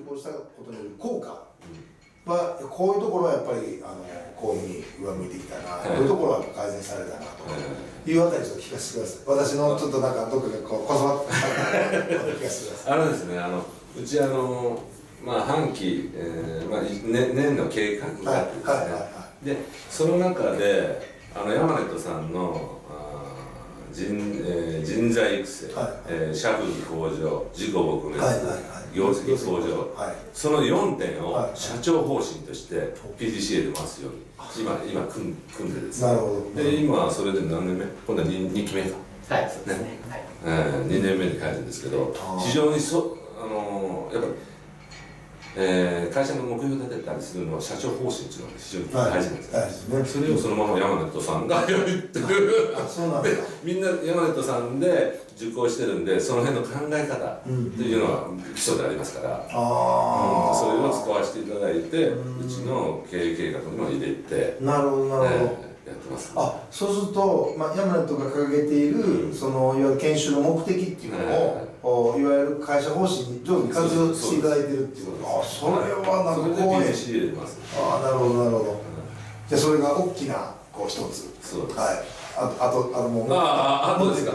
行したことによる効果は、こういうところはやっぱりこういうふうに上向いてきたな、こういうところは改善されたなというあたりちょっと聞かせてください。私のちょっとなんかどっかがこそばって聞かせてください。 ですね、うち半期、年の計画があってですね、でその中でヤマネットさんの人材育成、社風向上、自己撲滅、業績向上、その4点を社長方針として PDCA で回すように今組んでですね。で今それで何年目？今度は2期目か。 はいそうですね。 2年目に入るんですけど、非常にやっぱり会社の目標を立てたりするのは社長方針っていうのが非常に大事なんですね。それをそのままヤマネットさんが言ってる。みんなヤマネットさんで受講してるんで、その辺の考え方っていうのは基礎でありますから、それを使わせていただいて、うちの経営計画にも入れて、 なるほどなるほど。 やってます。 そうすると、ヤマネットが掲げているそのいわゆる研修の目的っていうのを、いわゆる会社方針に上手に活用していただいてるっていうこと。それはなんかこうね。なるほどなるほど。じゃあそれが大きな一つ。 そうです。 あともう。 あとですか。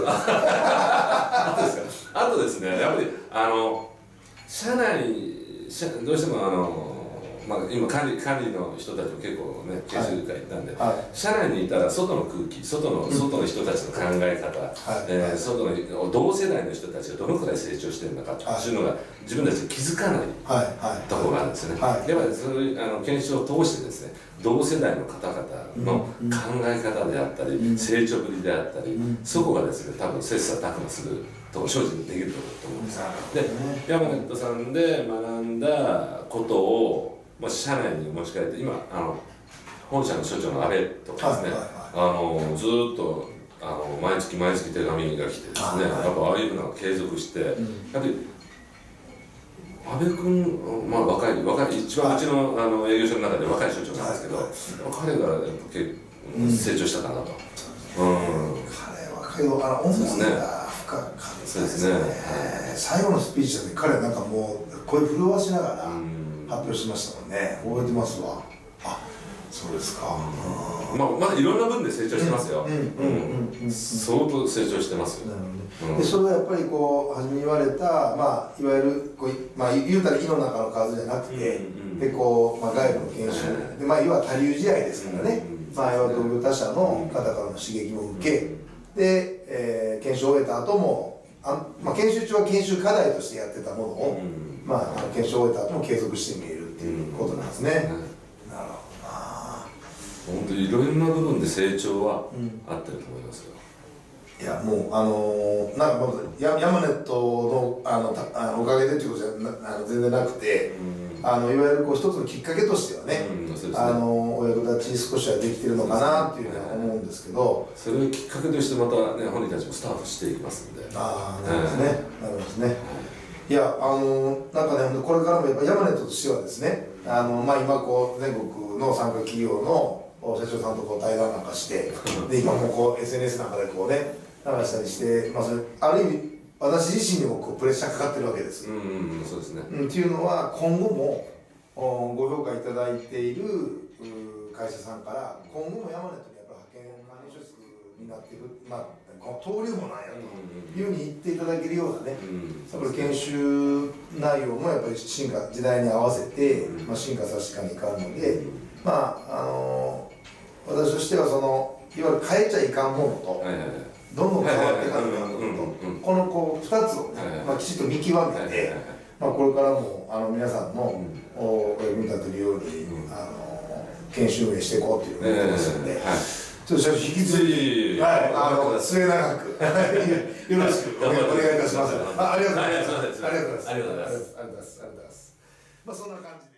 あとですね。やっぱり社内どうしても今管理の人たちも結構ね研修会行ったんで、社内にいたら外の空気、外の人たちの考え方、外の同世代の人たちがどのくらい成長してるのかっていうのが自分たちで気づかないところがあるんですよね。やっぱりそういう研修を通してですね、同世代の方々の考え方であったり、成長ぶりであったり、そこがですね多分切磋琢磨するところ精進できると思うんです。でヤマネットさんで学んだことを社内に持ち帰って、今本社の所長の安倍とかですね、ずっと毎月手紙が来てですね、やっぱああいうのを継続して、やっぱり安倍君、若い一番うちの営業所の中で若い所長なんですけど、彼が成長したかなと。 彼はけど思いが深かったですね。最後のスピーチで彼なんかもう声震わしながら発表しましたもんね。覚えてますわ。そうですか。 まだいろんな分で成長してますよ。相当成長してますよ。 でそれはやっぱり初めに言われた、いわゆる言うたら井の中の数じゃなくて、で外部の研修で、要は他流試合ですからね。要は同業他社の方からの刺激も受けで、研修を終えた後も研修中は研修課題としてやってたものを、研修を終えた後も継続してみえるっていうことなんですね。なるほどな。 本当にいろんな部分で成長はあってると思いますよ。 いやもうなんかヤマネットのおかげでっていうことじゃ全然なくて、いわゆる一つのきっかけとしてはね、お役立ち少しはできてるのかなっていうふうには思うんですけど、 それをきっかけとしてまたね本人たちもスタートしていきますんで。 なるほどね。なるほどですね。いやなんかね、これからもやっぱヤマネットとしてはですね、今全国の参加企業の社長さんと対談なんかして、で今もSNS なんかで流したりして、ある意味私自身にもプレッシャーかかってるわけです。 そうですね。 っていうのは今後もご評価いただいている会社さんから今後もヤマネットにやっぱ派遣管理職になっている、登竜門なんやというふうに言っていただけるようなね、やっぱり研修内容もやっぱり時代に合わせて進化させていかんので、私としてはいわゆる変えちゃいかんものとどんどん変わっていかなきゃいかんものと、この2つをねきちっと見極めて、これからも皆さんのお役に立てるように研修運営していこうというふうに思ってますので、ちょっと社長引き続き末永くよろしくお願いいたします。ありがとうございます。ありがとうございます。そんな感じで。